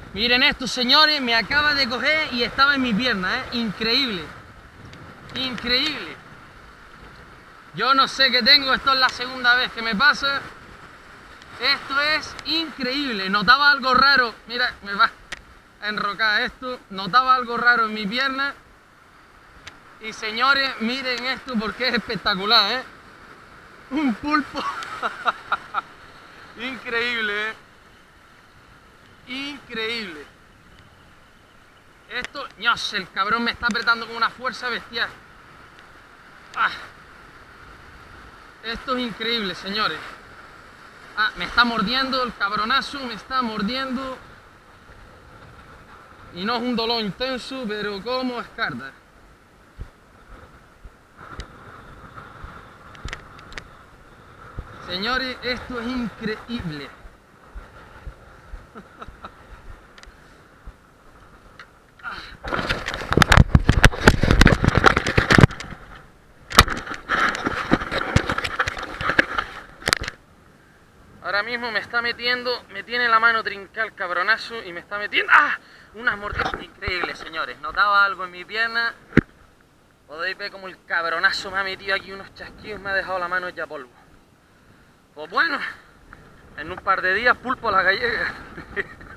Miren esto, señores, me acaba de coger y estaba en mi pierna, increíble. Increíble. Yo no sé qué tengo, esto es la segunda vez que me pasa. Esto es increíble. Notaba algo raro, mira, me va a enrocar esto. Notaba algo raro en mi pierna. Y señores, miren esto porque es espectacular, Un pulpo. Increíble, Increíble. Esto, Dios, el cabrón me está apretando con una fuerza bestial. Ah. Esto es increíble, señores. Me está mordiendo, el cabronazo me está mordiendo. Y no es un dolor intenso, pero como escarda. Señores, esto es increíble. Ahora mismo me está metiendo, me tiene la mano trincada el cabronazo y me está metiendo unas mordidas increíbles, señores. Notaba algo en mi pierna. Podéis ver como el cabronazo me ha metido aquí unos chasquillos, me ha dejado la mano ya polvo. Pues bueno, en un par de días pulpo a la gallega.